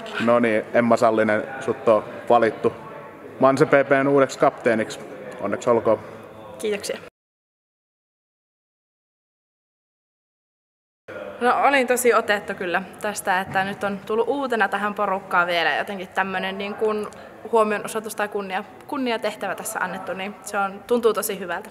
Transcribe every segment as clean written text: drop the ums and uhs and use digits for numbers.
No niin, Emma Sallinen, sut on valittu Manse PP:n uudeksi kapteeniksi. Onneksi olkoon. Kiitoksia. No olin tosi otettu kyllä tästä, että nyt on tullut uutena tähän porukkaan vielä jotenkin tämmöinen niin kuin huomionosoitus tai kunniatehtävä tässä annettu, niin tuntuu tosi hyvältä.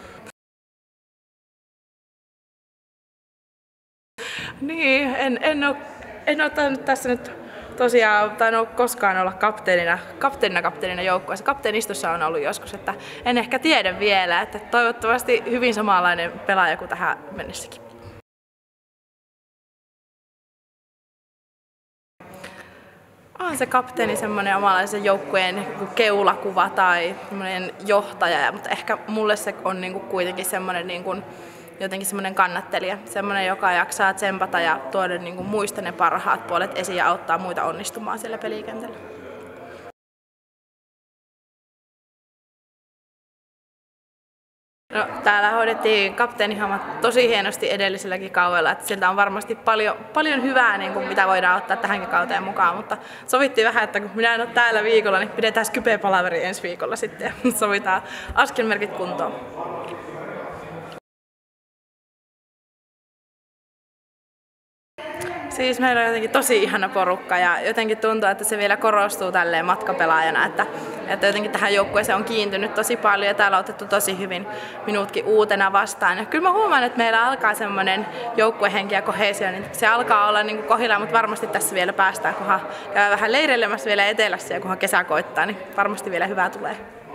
Niin, en ole tainnut tässä nyt tosiaan tainnut koskaan olla kapteenina joukkueessa. Kapteenistossa on ollut joskus, että en ehkä tiedä vielä, että toivottavasti hyvin samanlainen pelaaja kuin tähän mennessäkin. On se kapteeni semmoinen omanlaisen joukkueen keulakuva tai semmoinen johtaja, mutta ehkä mulle se on kuitenkin semmoinen jotenkin semmoinen kannattelija, semmoinen, joka jaksaa tsempata ja tuoda muista ne parhaat puolet esiin ja auttaa muita onnistumaan siellä pelikentällä. No, täällä hoidettiin kapteenihommat tosi hienosti edelliselläkin kaudella, että sieltä on varmasti paljon hyvää, mitä voidaan ottaa tähänkin kauteen mukaan, mutta sovittiin vähän, että kun minä en ole täällä viikolla, niin pidetään Skype-palaveri ensi viikolla sitten ja sovitaan askelmerkit kuntoon. Siis meillä on jotenkin tosi ihana porukka ja jotenkin tuntuu, että se vielä korostuu tälleen matkapelaajana, että jotenkin tähän joukkueeseen on kiintynyt tosi paljon ja täällä on otettu tosi hyvin minutkin uutena vastaan. Ja kyllä mä huomaan, että meillä alkaa semmoinen joukkuehenki ja koheesio, niin se alkaa olla kohdillaan, mutta varmasti tässä vielä päästään, kunhan käydään vähän leireilemässä vielä etelässä ja kunhan kesä koittaa, niin varmasti vielä hyvää tulee.